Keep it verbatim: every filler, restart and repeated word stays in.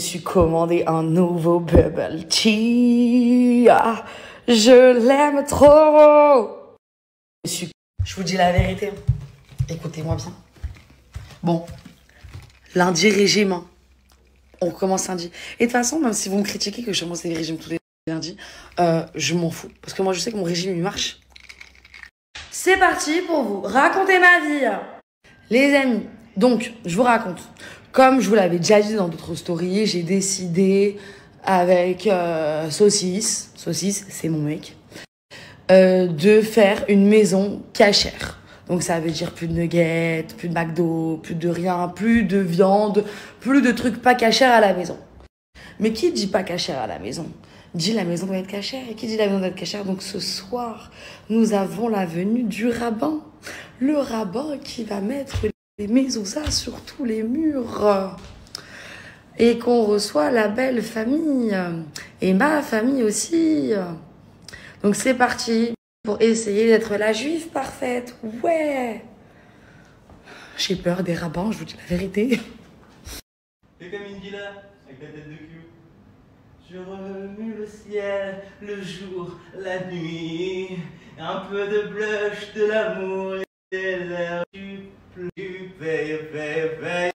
Je me suis commandé un nouveau bubble tea. Ah, je l'aime trop. Je, suis... je vous dis la vérité. Écoutez-moi bien. Bon, lundi régime. Hein. On commence lundi. Et de toute façon, même si vous me critiquez que je commence les régimes tous les lundis, euh, je m'en fous. Parce que moi, je sais que mon régime, il marche. C'est parti pour vous raconter ma vie. Les amis, donc, je vous raconte. Comme je vous l'avais déjà dit dans d'autres stories, j'ai décidé avec euh, Saucisse, Saucisse, c'est mon mec, euh, de faire une maison cachère. Donc ça veut dire plus de nuggets, plus de McDo, plus de rien, plus de viande, plus de trucs pas cachères à la maison. Mais qui dit pas cachère à la maison dit la maison doit être cachère. Et qui dit la maison doit être cachère? Donc ce soir, nous avons la venue du rabbin. Le rabbin qui va mettre les mezuzahs sur tous les murs. Et qu'on reçoit la belle famille. Et ma famille aussi. Donc c'est parti pour essayer d'être la juive parfaite. Ouais. J'ai peur des rabbins, je vous dis la vérité. Fais comme Indila, avec ta tête de cul. Je remue le ciel, le jour, la nuit. Un peu de blush, de l'amour et de l'air. Tu payes, payes, payes.